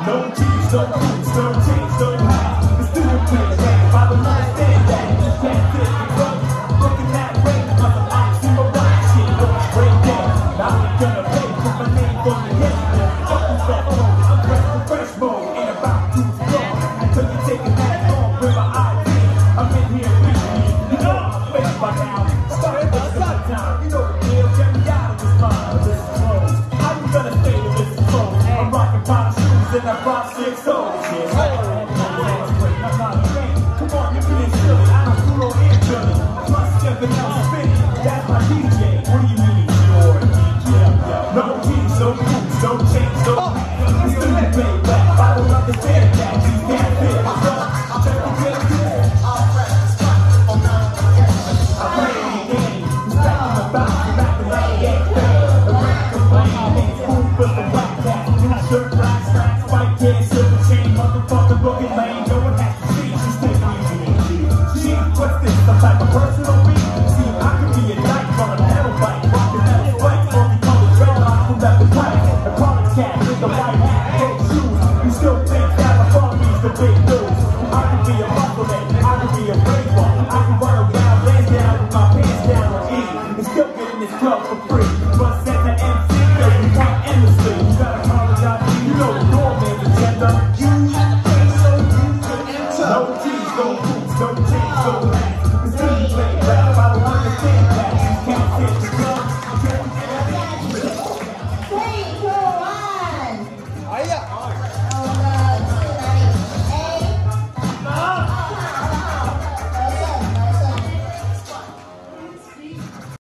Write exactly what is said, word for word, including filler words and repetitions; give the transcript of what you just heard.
No cheese, no boots, no change, no hat. The student plays that, I don't understand that. Can't fit the road, looking that way, cause I'm ice in my right shit. No, break down, now I'm gonna pay for my name for the hit. Fuck this that mode, I'm fresh for fresh mode, ain't about to strong. Until you take it back home with my I D. I'm in here with me, you know I'm face by now. Start at the time, you know the deal, get me out of this mind, this is close. How you gonna stay with this close? I'm rocking five shoes and I rock six toes. Yeah, I'm not a fan. Come on, you're being silly, I don't do no air drilling. Plus, stepping out spinning, that's my D J. What do you mean, you're a D J? No keys, no boots, no chains, no beats. You still play back, I don't understand that. You can't fit, I'm done. Check the game, yeah. I'm playing the game, it's back in the box, it's back in that game. The rap is playing, it's cool for the black cat. Shirt, black slacks, white kid, silver chain, motherfucker, boogie lane. No one has to see, she's taking easy and cheap. Gee, what's this, some type of personal beat? See, I could be a knife on a metal bike, rockin' metal spikes, multicolored dreadlocks from left and right. A college cat with a white hat,